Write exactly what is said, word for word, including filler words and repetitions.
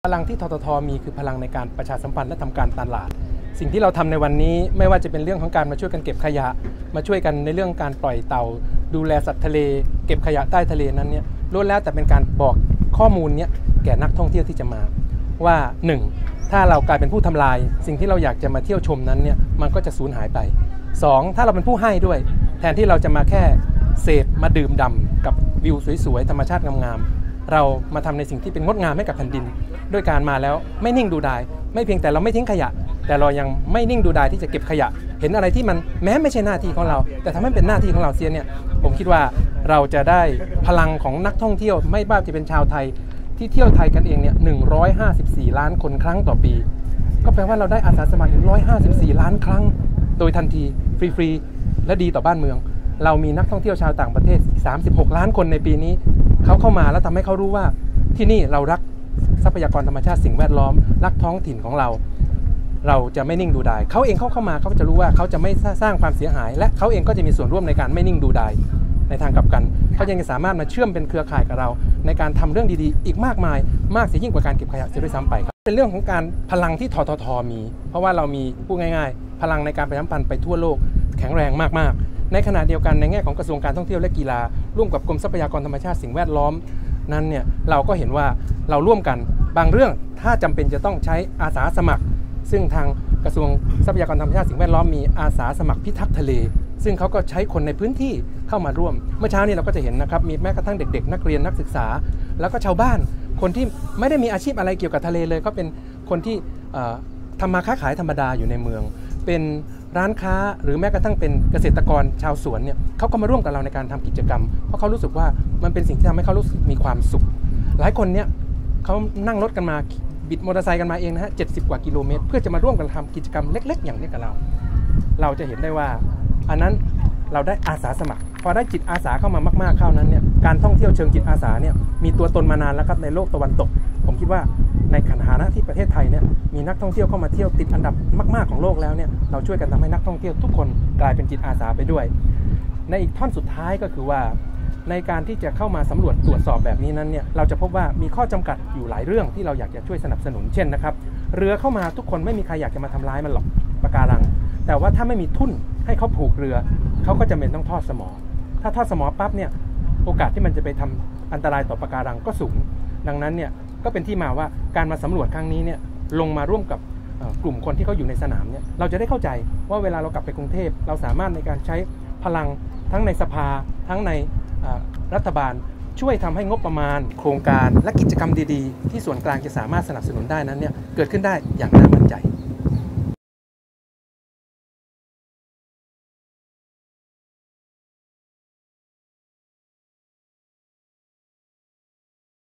พลังที่ททท.มีคือพลังในการประชาสัมพันธ์และทำการตลาดสิ่งที่เราทำในวันนี้ไม่ว่าจะเป็นเรื่องของการมาช่วยกันเก็บขยะมาช่วยกันในเรื่องการปล่อยเต่าดูแลสัตว์ทะเลเก็บขยะใต้ทะเลนั้นเนี่ยล้วนแล้วแต่เป็นการบอกข้อมูลเนี้ยแก่นักท่องเที่ยวที่จะมาว่าหนึ่งถ้าเรากลายเป็นผู้ทำลายสิ่งที่เราอยากจะมาเที่ยวชมนั้นเนี่ยมันก็จะสูญหายไปสองถ้าเราเป็นผู้ให้ด้วยแทนที่เราจะมาแค่เสพมาดื่มด่ำกับวิวสวยๆธรรมชาติงามๆเรามาทำในสิ่งที่เป็นงดงามให้กับแผ่นดินด้วยการมาแล้วไม่นิ่งดูดายไม่เพียงแต่เราไม่ทิ้งขยะแต่เรายังไม่นิ่งดูดายที่จะเก็บขยะเห็นอะไรที่มันแม้ไม่ใช่หน้าที่ของเราแต่ทำให้เป็นหน้าที่ของเราเสียเนี่ยผมคิดว่าเราจะได้พลังของนักท่องเที่ยวไม่ว่าจะเป็นชาวไทยที่เที่ยวไทยกันเองเนี่ยหนึ่งร้อยห้าสิบสี่ล้านคนครั้งต่อปีก็แปลว่าเราได้อาสาสมัครอีกหนึ่งร้อยห้าสิบสี่ล้านครั้งโดยทันทีฟรีๆและดีต่อบ้านเมืองเรามีนักท่องเที่ยวชาวต่างประเทศสามสิบหกล้านคนในปีนี้เขาเข้ามาแล้วทำให้เขารู้ว่าที่นี่เรารักทรัพยากรธรรมชาติสิ่งแวดล้อมรักท้องถิ่นของเราเราจะไม่นิ่งดูดายเขาเองเขาเข้ามาเขาจะรู้ว่าเขาจะไม่สร้างความเสียหายและเขาเองก็จะมีส่วนร่วมในการไม่นิ่งดูดายในทางกลับกันเขายังสามารถมาเชื่อมเป็นเครือข่ายกับเราในการทำเรื่องดีๆอีกมากมายมากเสียยิ่งกว่าการเก็บขยะเสียด้วยซ้ำไปครับเป็นเรื่องของการพลังที่ททท.มีเพราะว่าเรามีพูดง่ายๆพลังในการประชาสัมพันธ์ไปทั่วโลกแข็งแรงมากๆในขณะเดียวกันในแง่ของกระทรวงการท่องเที่ยวและกีฬาร่วมกับกรมทรัพยากรธรรมชาติสิ่งแวดล้อมนั้นเนี่ยเราก็เห็นว่าเราร่วมกันบางเรื่องถ้าจำเป็นจะต้องใช้อาสาสมัครซึ่งทางกระทรวงทรัพยากรธรรมชาติสิ่งแวดล้อมมีอาสาสมัครพิทักษ์ทะเลซึ่งเขาก็ใช้คนในพื้นที่เข้ามาร่วมเมื่อเช้านี้เราก็จะเห็นนะครับมีแม้กระทั่งเด็กๆนักเรียนนักศึกษาแล้วก็ชาวบ้านคนที่ไม่ได้มีอาชีพอะไรเกี่ยวกับทะเลเลยก็เป็นคนที่ทำมาค้าขายธรรมดาอยู่ในเมืองเป็นร้านค้าหรือแม้กระทั่งเป็นเกษตรกรชาวสวนเนี่ยเขาก็มาร่วมกับเราในการทำกิจกรรมเพราะเขารู้สึกว่ามันเป็นสิ่งที่ทำให้เขารู้สึกมีความสุขหลายคนเนี่ยเขานั่งรถกันมาบิดมอเตอร์ไซค์กันมาเองนะฮะเจ็ดสิบกว่ากิโลเมตรเพื่อจะมาร่วมกันทำกิจกรรมเล็กๆอย่างนี้กับเราเราจะเห็นได้ว่าอันนั้นเราได้อาสาสมัครพอได้จิตอาสาเข้ามามากๆเข้านั้นเนี่ยการท่องเที่ยวเชิงจิตอาสาเนี่ยมีตัวตนมานานแล้วครับในโลกตะวันตกผมคิดว่าในฐานะที่ประเทศไทยเนี่ยมีนักท่องเที่ยวเข้ามาเที่ยวติดอันดับมากๆของโลกแล้วเนี่ยเราช่วยกันทำให้นักท่องเที่ยวทุกคนกลายเป็นจิตอาสาไปด้วยในอีกท่อนสุดท้ายก็คือว่าในการที่จะเข้ามาสำรวจตรวจสอบแบบนี้นั้นเนี่ยเราจะพบว่ามีข้อจำกัดอยู่หลายเรื่องที่เราอยากจะช่วยสนับสนุนเช่นนะครับเรือเข้ามาทุกคนไม่มีใครอยากจะมาทำร้ายมันหรอกปะการังแต่ว่าถ้าไม่มีทุ่นให้เขาผูกเรือเขาก็จะเป็นต้องทอดสมอถ้าทอดสมอปั๊บเนี่ยโอกาสที่มันจะไปทำอันตรายต่อปะการังก็สูงดังนั้นเนี่ยก็เป็นที่มาว่าการมาสำรวจครั้งนี้เนี่ยลงมาร่วมกับกลุ่มคนที่เขาอยู่ในสนามเนี่ยเราจะได้เข้าใจว่าเวลาเรากลับไปกรุงเทพเราสามารถในการใช้พลังทั้งในสภาทั้งในรัฐบาลช่วยทำให้งบประมาณโครงการและกิจกรรมดีๆที่ส่วนกลางจะสามารถสนับสนุนได้นั้นเนี่ยเกิดขึ้นได้อย่างน่ามั่นใจ